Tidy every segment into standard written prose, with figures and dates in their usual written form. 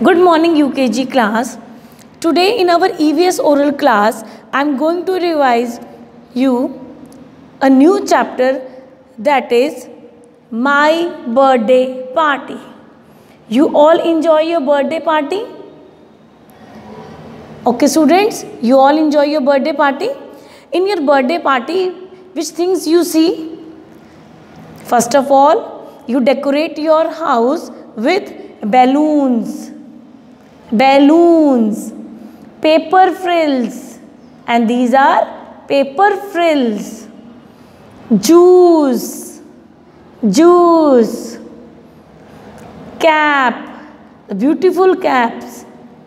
Good morning UKG class. Today in our EVS oral class, I am going to revise you a new chapter, that is My Birthday Party. You all enjoy your birthday party? Okay students, you all enjoy your birthday party? In your birthday party, which things you see? First of all, you decorate your house with balloons, paper frills, and these are paper frills. Juice, cap, beautiful caps,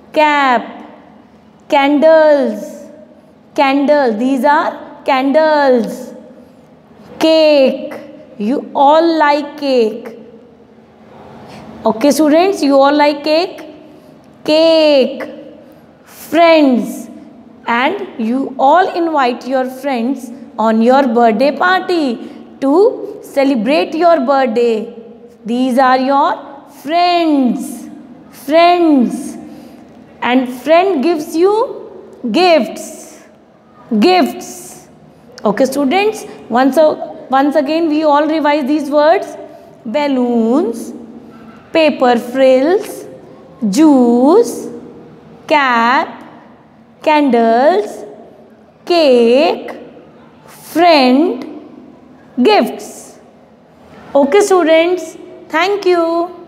candles, these are candles. Cake, you all like cake. Okay students, you all like cake. Friends, and you all invite your friends on your birthday party to celebrate your birthday. These are your friends. And friend gives you gifts. Okay students, once again we all revise these words: balloons, paper frills, juice, cap, candles, cake, friend, gifts. Okay students, thank you.